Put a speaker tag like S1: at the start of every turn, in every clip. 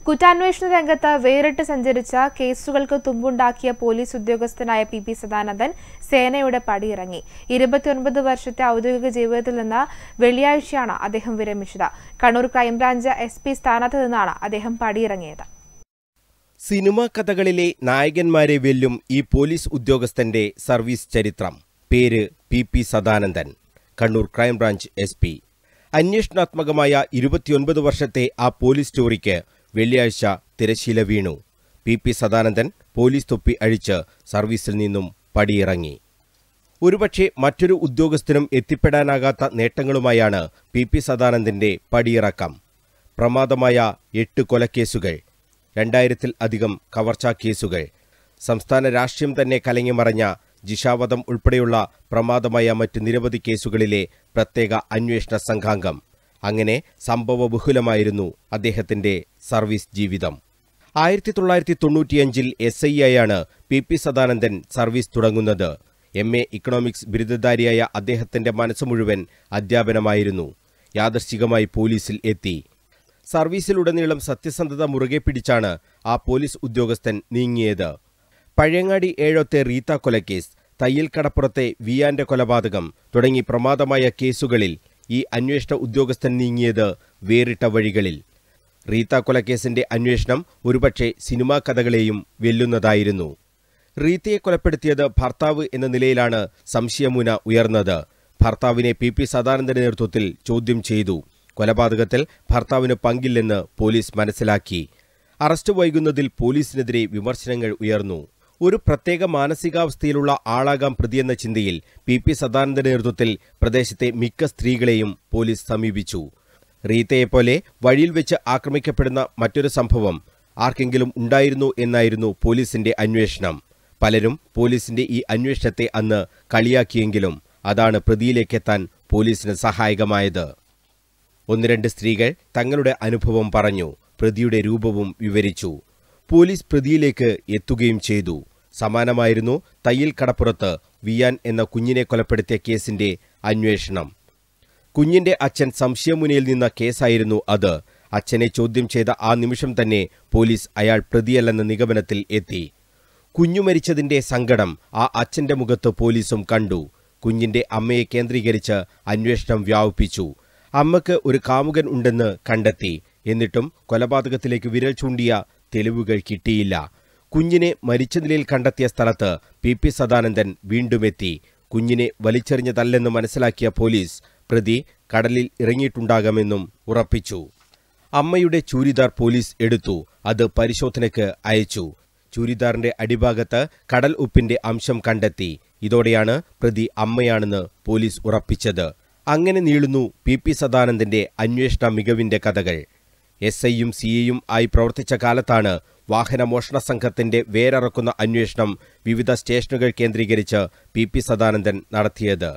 S1: കുറ്റാന്വേഷണ രംഗത്ത് വേറിട്ട് സഞ്ചരിച്ച കേസുകൾക്ക് തുമ്പുണ്ടാക്കിയ പോലീസ് ഉദ്യോഗസ്ഥനായ പി സദാനന്ദൻ സേനയുടെ പടിയിറങ്ങി. 29 വർഷത്തെ ഔദ്യോഗിക ജീവിതത്തിൽ നിന്ന് വെള്ളിയാഴ്ചയാണ് അദ്ദേഹം വിരമിച്ചത്. കണ്ണൂർ ക്രൈംബ്രാഞ്ച് SP സ്ഥാനത്ത് നിന്നാണ് അദ്ദേഹം പടിയിറങ്ങിയത്.
S2: സിനിമാ കഥകളിലെ നായകന്മാരെ വെല്ലും ഈ പോലീസ് ഉദ്യോഗസ്ഥന്റെ സർവീസ് ചരിത്രം. പേര് P Sadanandan, Kannur crime branch SP. അന്വേഷണാത്മകമായ 29 വർഷത്തെ ആ പോലീസ് സ്റ്റോറിക്ക് വെള്ളിയാഴ്ച തിരശ്ശീല വീണു. പി സദാനന്ദൻ പോലീസ് തൊപ്പി അഴിച്ച് സർവീസിൽ നിന്നും പടിയിറങ്ങി. ഒരുപക്ഷെ മറ്റൊരു ഉദ്യോഗസ്ഥനും എത്തിപ്പെടാനാകാത്ത നേട്ടങ്ങളുമായാണ് പി സദാനന്ദന്റെ പടിയിറക്കം. പ്രമാദമായ 8 കൊലക്കേസുകൾ, 2000-ൽ-അധികം കവർച്ചാ കേസുകൾ, സംസ്ഥാന രാഷ്ട്രീയം തന്നെ കലങ്ങിമറഞ്ഞ ജിഷാവധം ഉൾപ്പെടെയുള്ള പ്രമാദമായ മറ്റ് നിരവധി കേസുകളിലെ പ്രത്യേക അന്വേഷണ സംഘാംഗം. അങ്ങനെ സംഭവബഹുലമായിരുന്നു അദ്ദേഹത്തിന്റെ സർവീസ് ജീവിതം. 1995-ൽ SI ആയാണ് പി സദാനന്ദൻ സർവീസ് തുടങ്ങുന്നത്. MA ഇക്കണോമിക്സ് ബിരുദധാരിയായ അദ്ദേഹത്തിന്റെ മനസ്സ് മുഴുവൻ അധ്യാപനമായിരുന്നു. യാദൃശ്ചികമായി പോലീസിൽ എത്തി. സർവീസിലുടനീളം സത്യസന്ധത മുറുകെ പിടിച്ചാണ് ആ പോലീസ് ഉദ്യോഗസ്ഥൻ നീങ്ങിയത്. പഴയങ്ങാടി ഏഴോത്തെ റീത്ത കൊലക്കേസ്, തയ്യൽ കടപ്പുറത്തെ വിയാന്റെ കൊലപാതകം തുടങ്ങി പ്രമാദമായ കേസുകളിൽ ഈ അന്വേഷണ ഉദ്യോഗസ്ഥൻ നീങ്ങിയത് വേറിട്ട വഴികളിൽ. റീത്ത കൊലക്കേസിന്റെ അന്വേഷണം ഒരുപക്ഷെ സിനിമാ കഥകളെയും വെല്ലുന്നതായിരുന്നു. റീത്തയെ കൊലപ്പെടുത്തിയത് ഭർത്താവ് എന്ന നിലയിലാണ് സംശയമുന ഉയർന്നത്. ഭർത്താവിനെ പി സദാനന്ദന്റെ നേതൃത്വത്തിൽ ചോദ്യം ചെയ്തു. കൊലപാതകത്തിൽ ഭർത്താവിന് പങ്കില്ലെന്ന് പോലീസ് മനസ്സിലാക്കി. അറസ്റ്റ് വൈകുന്നതിൽ പോലീസിനെതിരെ വിമർശനങ്ങൾ ഉയർന്നു. ഒരു പ്രത്യേക മാനസികാവസ്ഥയിലുള്ള ആളാകാം പ്രതിയെന്ന ചിന്തയിൽ പി സദാനന്ദന്റെ നേതൃത്വത്തിൽ പ്രദേശത്തെ മിക്ക സ്ത്രീകളെയും പോലീസ് സമീപിച്ചു. റീത്തയെപ്പോലെ വഴിയിൽ വെച്ച് ആക്രമിക്കപ്പെടുന്ന മറ്റൊരു സംഭവം ആർക്കെങ്കിലും ഉണ്ടായിരുന്നോ എന്നായിരുന്നു പോലീസിന്റെ അന്വേഷണം. പലരും പോലീസിന്റെ ഈ അന്വേഷണത്തെ അന്ന് കളിയാക്കിയെങ്കിലും അതാണ് പ്രതിയിലേക്കെത്താൻ പോലീസിന് സഹായകമായത്. 1-2 സ്ത്രീകൾ തങ്ങളുടെ അനുഭവം പറഞ്ഞു, പ്രതിയുടെ രൂപവും വിവരിച്ചു. പോലീസ് പ്രതിയിലേക്ക് എത്തുകയും ചെയ്തു. സമാനമായിരുന്നു തയ്യൽ കടപ്പുറത്ത് വിയാൻ എന്ന കുഞ്ഞിനെ കൊലപ്പെടുത്തിയ കേസിന്റെ അന്വേഷണം. കുഞ്ഞിന്റെ അച്ഛൻ സംശയമുനയിൽ നിന്ന കേസായിരുന്നു അത്. അച്ഛനെ ചോദ്യം ചെയ്ത ആ നിമിഷം തന്നെ പോലീസ് അയാൾ പ്രതിയല്ലെന്ന നിഗമനത്തിൽ എത്തി. കുഞ്ഞു മരിച്ചതിന്റെ സങ്കടം ആ അച്ഛന്റെ മുഖത്ത് പോലീസും കണ്ടു. കുഞ്ഞിന്റെ അമ്മയെ കേന്ദ്രീകരിച്ച് അന്വേഷണം വ്യാപിപ്പിച്ചു. അമ്മയ്ക്ക് ഒരു കാമുകൻ ഉണ്ടെന്ന് കണ്ടെത്തി. എന്നിട്ടും കൊലപാതകത്തിലേക്ക് വിരൽ ചൂണ്ടിയ തെളിവുകൾ കിട്ടിയില്ല. കുഞ്ഞിനെ മരിച്ച നിലയിൽ കണ്ടെത്തിയ സ്ഥലത്ത് പി സദാനന്ദൻ വീണ്ടുമെത്തി. കുഞ്ഞിനെ വലിച്ചെറിഞ്ഞതല്ലെന്ന് മനസ്സിലാക്കിയ പോലീസ് പ്രതി കടലിൽ ഇറങ്ങിയിട്ടുണ്ടാകാമെന്നും ഉറപ്പിച്ചു. അമ്മയുടെ ചൂരിദാർ പോലീസ് എടുത്തു. അത് പരിശോധനയ്ക്ക് അയച്ചു. ചൂരിദാറിന്റെ അടിഭാഗത്ത് കടൽ ഉപ്പിന്റെ അംശം കണ്ടെത്തി. ഇതോടെയാണ് പ്രതി അമ്മയാണെന്ന് പോലീസ് ഉറപ്പിച്ചത്. അങ്ങനെ നീളുന്നു പി സദാനന്ദന്റെ അന്വേഷണ മികവിന്റെ കഥകൾ. SIയും CIയും ആയി പ്രവർത്തിച്ച കാലത്താണ് വാഹനമോഷണ സംഘത്തിന്റെ വേരറക്കുന്ന അന്വേഷണം വിവിധ സ്റ്റേഷനുകൾ കേന്ദ്രീകരിച്ച് പി സദാനന്ദൻ നടത്തിയത്.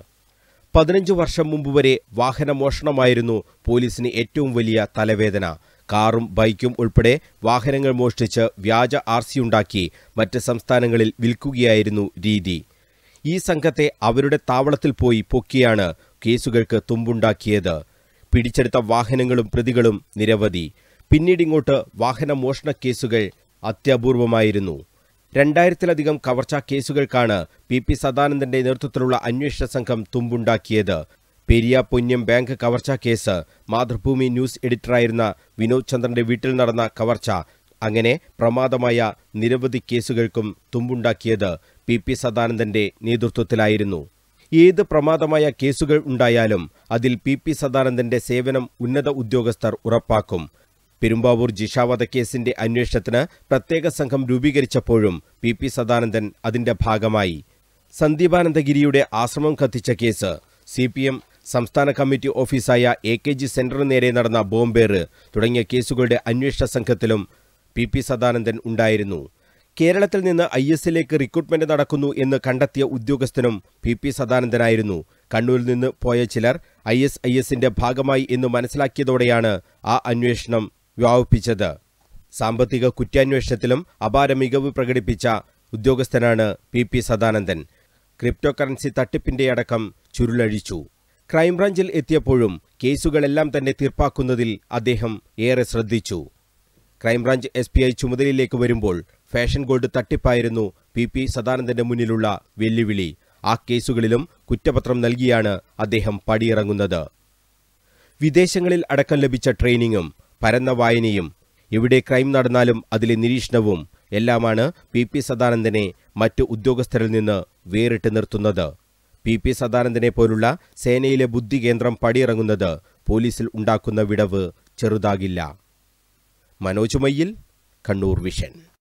S2: 15 വർഷം മുമ്പ് വരെ വാഹനമോഷണമായിരുന്നു പോലീസിന് ഏറ്റവും വലിയ തലവേദന. കാറും ബൈക്കും ഉൾപ്പെടെ വാഹനങ്ങൾ മോഷ്ടിച്ച് വ്യാജ RC ഉണ്ടാക്കി മറ്റ് സംസ്ഥാനങ്ങളിൽ വിൽക്കുകയായിരുന്നു രീതി. ഈ സംഘത്തെ അവരുടെ താവളത്തിൽ പോയി പൊക്കിയാണ് കേസുകൾക്ക് തുമ്പുണ്ടാക്കിയത്. പിടിച്ചെടുത്ത വാഹനങ്ങളും പ്രതികളും നിരവധി. പിന്നീടിങ്ങോട്ട് വാഹനമോഷണ കേസുകൾ അത്യപൂർവമായിരുന്നു. 2000-ലധികം കവർച്ചാ കേസുകൾക്കാണ് പി സദാനന്ദന്റെ നേതൃത്വത്തിലുള്ള അന്വേഷണ സംഘം തുമ്പുണ്ടാക്കിയത്. പെരിയ പൊന്നം ബാങ്ക് കവർച്ചാ കേസ്, മാതൃഭൂമി ന്യൂസ് എഡിറ്ററായിരുന്ന വിനോദ് ചന്ദ്രന്റെ വീട്ടിൽ നടന്ന കവർച്ച, അങ്ങനെ പ്രമാദമായ നിരവധി കേസുകൾക്കും തുമ്പുണ്ടാക്കിയത് പി സദാനന്ദന്റെ നേതൃത്വത്തിലായിരുന്നു. ഏത് പ്രമാദമായ കേസുകൾ ഉണ്ടായാലും അതിൽ പി സദാനന്ദന്റെ സേവനം ഉന്നത ഉദ്യോഗസ്ഥർ ഉറപ്പാക്കും. പെരുമ്പാവൂർ ജിഷാവധ കേസിന്റെ അന്വേഷണത്തിന് പ്രത്യേക സംഘം രൂപീകരിച്ചപ്പോഴും പി സദാനന്ദൻ അതിന്റെ ഭാഗമായി. സന്ദീപാനന്ദഗിരിയുടെ ആശ്രമം കത്തിച്ച കേസ്, CPM സംസ്ഥാന കമ്മിറ്റി ഓഫീസായ AKG സെന്ററിന് നേരെ നടന്ന ബോംബേറ് തുടങ്ങിയ കേസുകളുടെ അന്വേഷണ സംഘത്തിലും പി സദാനന്ദൻ ഉണ്ടായിരുന്നു. കേരളത്തിൽ നിന്ന് IS-ലേക്ക് റിക്രൂട്ട്മെന്റ് നടക്കുന്നു എന്ന് കണ്ടെത്തിയ ഉദ്യോഗസ്ഥനും പി സദാനന്ദനായിരുന്നു. കണ്ണൂരിൽ നിന്ന് പോയ ചിലർ ISന്റെ ഭാഗമായി എന്ന് മനസ്സിലാക്കിയതോടെയാണ് ആ അന്വേഷണം വ്യാപിപ്പിച്ചത്. സാമ്പത്തിക കുറ്റാന്വേഷണത്തിലും അപാര മികവ് പ്രകടിപ്പിച്ച ഉദ്യോഗസ്ഥനാണ് പി സദാനന്ദൻ. ക്രിപ്റ്റോ കറൻസി തട്ടിപ്പിന്റെ അടക്കം ചുരുളഴിച്ചു. ക്രൈംബ്രാഞ്ചിൽ എത്തിയപ്പോഴും കേസുകളെല്ലാം തന്നെ തീർപ്പാക്കുന്നതിൽ അദ്ദേഹം ഏറെ ശ്രദ്ധിച്ചു. ക്രൈംബ്രാഞ്ച് SP ആയി ചുമതലയിലേക്ക് വരുമ്പോൾ ഫാഷൻ ഗോൾഡ് തട്ടിപ്പായിരുന്നു PP സദാനന്ദന്റെ മുന്നിലുള്ള വെല്ലുവിളി. ആ കേസുകളിലും കുറ്റപത്രം നൽകിയാണ് അദ്ദേഹം പടിയിറങ്ങുന്നത്. വിദേശങ്ങളിൽ അടക്കം ലഭിച്ച ട്രെയിനിങ്ങും പരന്ന വായനയും എവിടെ ക്രൈം നടന്നാലും അതിലെ നിരീക്ഷണവും എല്ലാമാണ് PP സദാനന്ദനെ മറ്റു ഉദ്യോഗസ്ഥരിൽ നിന്ന് വേറിട്ട് നിർത്തുന്നത്. PP സദാനന്ദനെ പോലുള്ള സേനയിലെ ബുദ്ധികേന്ദ്രം പടിയിറങ്ങുന്നത് പോലീസിൽ ഉണ്ടാക്കുന്ന വിടവ് ചെറുതാകില്ല. മനോജ് മയ്യിൽ, കണ്ണൂർ വിഷൻ.